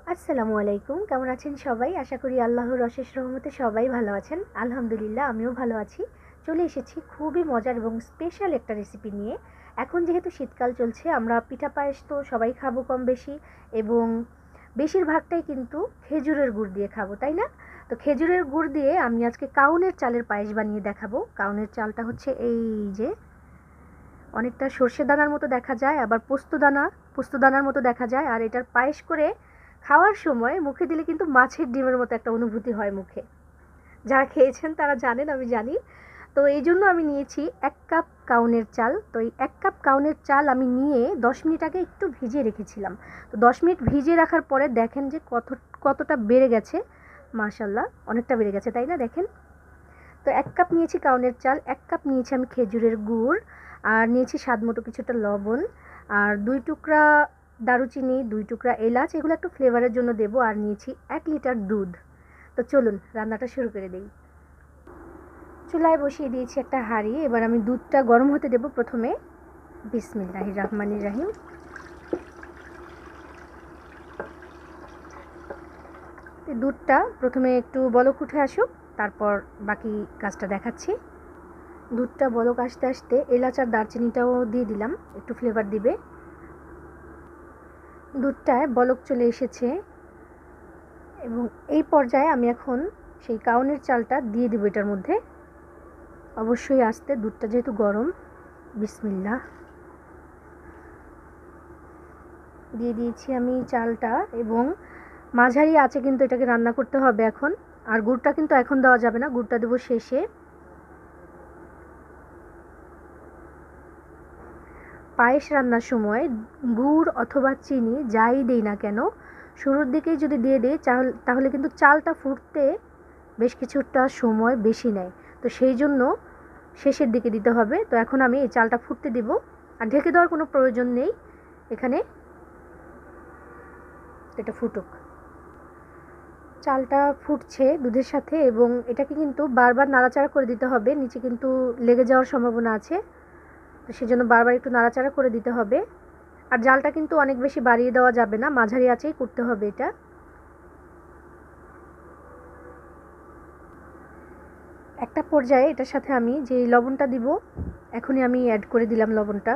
আসসালামু আলাইকুম। কেমন আছেন সবাই? আশা করি আল্লাহর অশেষ রহমতে সবাই ভালো আছেন। আলহামদুলিল্লাহ আমিও ভালো আছি। চলে এসেছি খুবই মজার এবং স্পেশাল একটা রেসিপি নিয়ে। এখন যেহেতু শীতকাল চলছে আমরা পিঠা পায়েস তো সবাই খাবো কম বেশি, এবং বেশিরভাগটাই কিন্তু খেজুরের গুড় দিয়ে খাবো, তাই না? তো খেজুরের গুড় দিয়ে আমি আজকে কাউনের চালের পায়েস বানিয়ে দেখাবো। কাউনের চালটা হচ্ছে এই যে, অনেকটা সর্ষে দানার মতো দেখা যায়, আবার পোস্তদানার মতো দেখা যায়। আর এটার পায়েস করে খাওয়ার সময় মুখে দিলে কিন্তু মাছের ডিমের মতো একটা অনুভূতি হয় মুখে। যারা খেয়েছেন তারা জানেন, আমি জানি। তো এই জন্য আমি নিয়েছি 1 কাপ কাউনের চাল। তো এই 1 কাপ কাউনের চাল আমি নিয়ে 10 মিনিট আগে একটু ভিজিয়ে রেখেছিলাম। তো 10 মিনিট ভিজিয়ে রাখার পরে দেখেন যে কতটা বেড়ে গেছে। মাশাআল্লাহ, অনেকটা বেড়ে গেছে, তাই না? দেখেন। তো 1 কাপ নিয়েছি কাউনের চাল, 1 কাপ নিয়েছি আমি খেজুরের গুড়, আর নিয়েছি স্বাদ মতো কিছুটা লবণ, আর 2 টুকরা দারুচিনি, 2 টুকরা এলাচ, এগুলো একটু ফ্লেভারের জন্য দেবো, আর নিয়েছি 1 লিটার দুধ। তো চলুন রান্নাটা শুরু করে দেই। চুলায় বসিয়ে দিয়েছি একটা হাঁড়ি। এবার আমি দুধটা গরম হতে দেব প্রথমে। বিসমিল্লাহির রহমানির রহিম। দুধটা প্রথমে একটু বলক উঠে আসুক, তারপর বাকি কাজটা দেখাচ্ছি। দুধটা বলক আসতে আসতে এলাচ আর দারচিনিটাও দিয়ে দিলাম, একটু ফ্লেভার দিবে। দুধটায় বলক চলে এসেছে এবং এই পর্যায়ে আমি এখন সেই কাউনের চালটা দিয়ে দেবো এটার মধ্যে। অবশ্যই আস্তে, দুধটা যেহেতু গরম। বিসমিল্লাহ। দিয়ে দিয়েছি আমি চালটা, এবং মাঝারি আঁচে কিন্তু এটাকে রান্না করতে হবে এখন। আর গুড়টা কিন্তু এখন দেওয়া যাবে না, গুড়টা দেবো শেষে। পায়েস রান্নার সময় গুড় অথবা চিনি যাই দেই না কেন, শুরুর দিকেই যদি দিয়ে দিই তাহলে কিন্তু চালটা ফুটতে বেশ কিছুটা সময় বেশি নেয়। তো সেই জন্য শেষের দিকে দিতে হবে। তো এখন আমি এই চালটা ফুটতে দিব, আর ঢেকে দেওয়ার কোনো প্রয়োজন নেই এখানে। এটা ফুটুক। চালটা ফুটছে দুধের সাথে, এবং এটাকে কিন্তু বারবার নাড়াচাড়া করে দিতে হবে, নিচে কিন্তু লেগে যাওয়ার সম্ভাবনা আছে। তো সেজন্য বারবার একটু নাড়াচাড়া করে দিতে হবে। আর জালটা কিন্তু অনেক বেশি বাড়িয়ে দেওয়া যাবে না, মাঝারি আঁচেই করতে হবে এটা। একটা পর্যায়ে এটার সাথে আমি যে লবণটা দিব, এখনই আমি অ্যাড করে দিলাম লবণটা,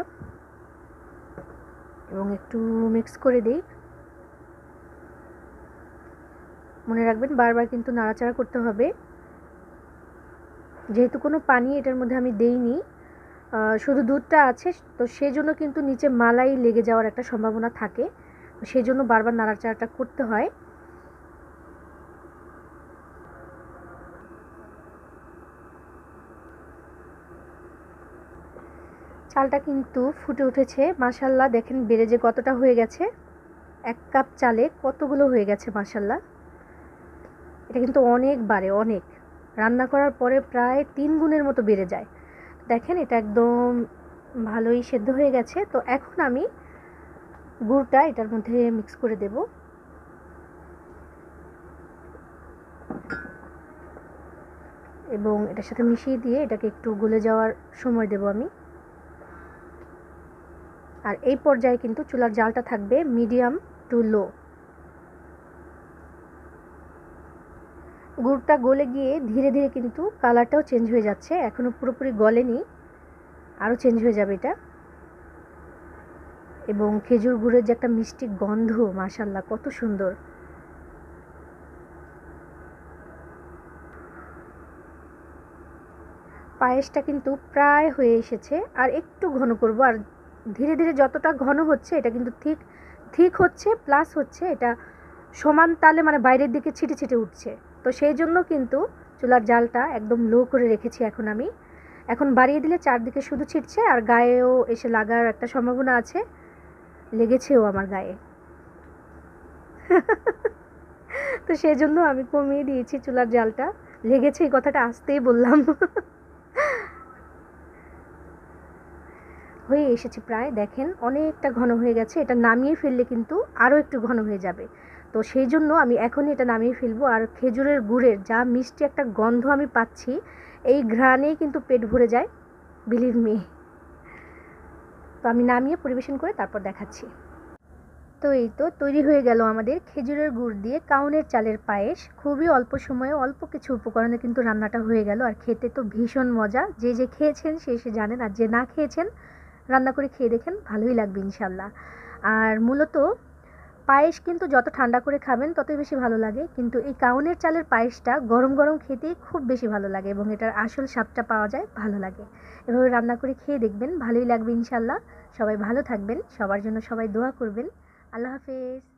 এবং একটু মিক্স করে দিই। মনে রাখবেন বারবার কিন্তু নাড়াচাড়া করতে হবে। যেহেতু কোনো পানি এটার মধ্যে আমি দেইনি, শুধু দুধটা আছে, তো সেজন্য কিন্তু নিচে মালাই লেগে যাওয়ার একটা সম্ভাবনা থাকে। তো সেই জন্য বারবার নাড়াচাড়াটা করতে হয়। চালটা কিন্তু ফুটে উঠেছে, মাশাআল্লাহ। দেখেন বেড়ে যে কতটা হয়ে গেছে, 1 কাপ চালে কতগুলো হয়ে গেছে মাশাআল্লাহ। এটা কিন্তু অনেক বাড়ে, অনেক। রান্না করার পরে প্রায় 3 গুণের মতো বেড়ে যায়। দেখেন এটা একদম ভালোই সেদ্ধ হয়ে গেছে। তো এখন আমি গুড়টা এটার মধ্যে মিক্স করে দেব, এবং এটার সাথে মিশিয়ে দিয়ে এটাকে একটু গলে যাওয়ার সময় দেব আমি। আর এই পর্যায়ে কিন্তু চুলার জালটা থাকবে মিডিয়াম টু লো। গুড়টা গলে গিয়ে ধীরে ধীরে কিন্তু কালারটাও চেঞ্জ হয়ে যাচ্ছে, এখনও পুরোপুরি গলেনি, আরও চেঞ্জ হয়ে যাবে এটা। এবং খেজুর গুড়ের যে একটা মিষ্টি গন্ধ, মাশাআল্লাহ কত সুন্দর। পায়েসটা কিন্তু প্রায় হয়ে এসেছে, আর একটু ঘন করব। আর ধীরে ধীরে যতটা ঘন হচ্ছে এটা কিন্তু ঠিক ঠিক হচ্ছে, প্লাস হচ্ছে এটা সমান তালে, মানে বাইরের দিকে ছিটে ছিটে উঠছে। তো সেই জন্য কিন্তু চুলার জালটা একদম লো করে রেখেছি এখন আমি। এখন বাড়িয়ে দিলে চারদিকে শুধু ছিটছে, আর গায়েও এসে লাগার একটা সম্ভাবনা আছে, লেগেছেও আমার গায়ে। তো সেই জন্য আমি কমিয়ে দিয়েছি চুলার জালটা। লেগেছে এই কথাটা আসতেই বললাম। হয়ে এসেছে প্রায়, দেখেন অনেকটা ঘন হয়ে গেছে। এটা নামিয়ে ফেললে কিন্তু আরও একটু ঘন হয়ে যাবে। তো সেই জন্য আমি এখনই এটা নামিয়ে ফেলবো। আর খেজুরের গুড়ের যা মিষ্টি একটা গন্ধ আমি পাচ্ছি, এই ঘ্রাণেই কিন্তু পেট ভরে যায়, বিলিভ মি। তো আমি নামিয়ে পরিবেশন করে তারপর দেখাচ্ছি। তো তো এই তো তৈরি হয়ে গেল আমাদের খেজুরের গুড় দিয়ে কাউনের চালের পায়েস। খুবই অল্প সময়ে অল্প কিছু উপকরণে কিন্তু রান্নাটা হয়ে গেল, আর খেতে তো ভীষণ মজা। যে যে খেয়েছেন সে জানেন, আর যে না খেয়েছেন রান্না করে খেয়ে দেখেন, ভালোই লাগবে ইনশাল্লাহ। আর মূলত পায়েস কিন্তু যত ঠান্ডা করে খাবেন ততই বেশি ভালো লাগে, কিন্তু এই কাউনের চালের পায়েসটা গরম গরম খেতেই খুব বেশি ভালো লাগে এবং এটার আসল স্বাদটা পাওয়া যায়, ভালো লাগে। এভাবে রান্না করে খেয়ে দেখবেন, ভালোই লাগবে ইনশাল্লাহ। সবাই ভালো থাকবেন, সবার জন্য সবাই দোয়া করবেন। আল্লাহ হাফেজ।